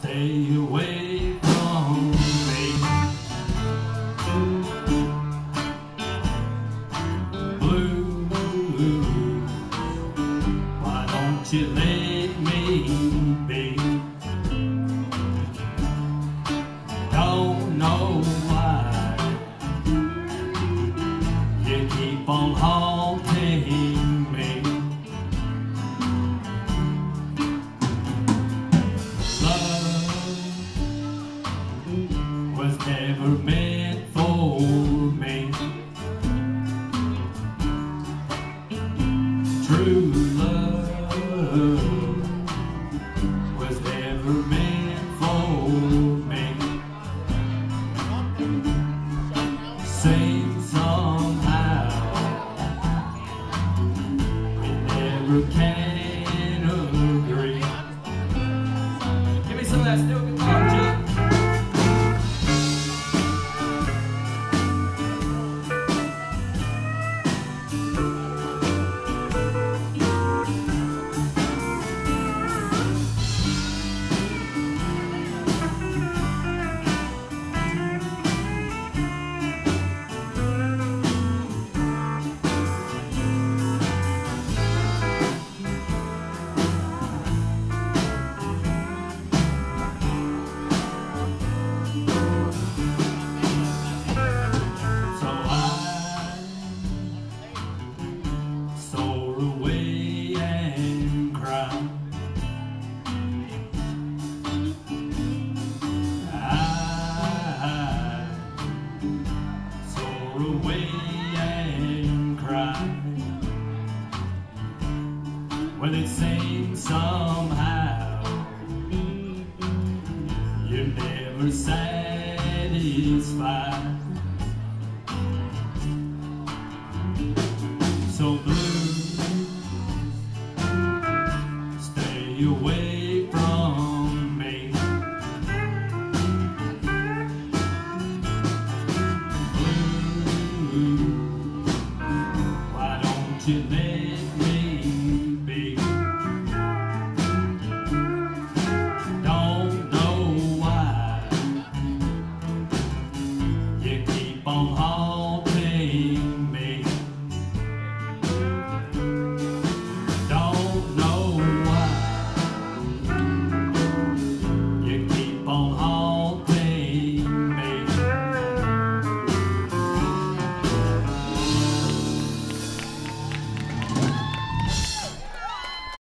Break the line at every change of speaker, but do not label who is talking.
stay away from me. Blue, why don't you let me be? Don't know why you keep on haunting me. Was never meant for me. True love was never meant for me. Same somehow we never can agree. Give me some of that steel guitar, Jim. Away and cry. Well, it seems somehow you're never satisfied. So blue, stay away